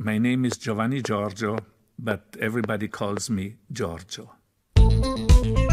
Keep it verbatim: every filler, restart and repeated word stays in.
My name is Giovanni Giorgio, but everybody calls me Giorgio.